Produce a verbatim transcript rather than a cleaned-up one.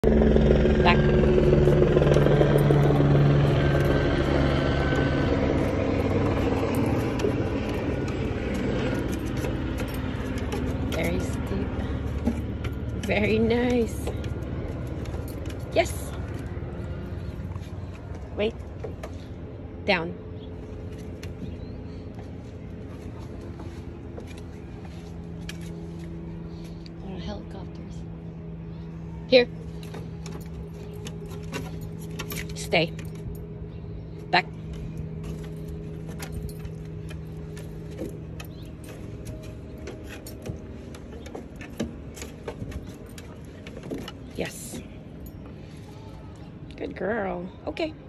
Back. Very steep. Very nice. Yes. Wait. Down. Oh, helicopters. Here. Stay. Back. Yes. Good girl. Okay.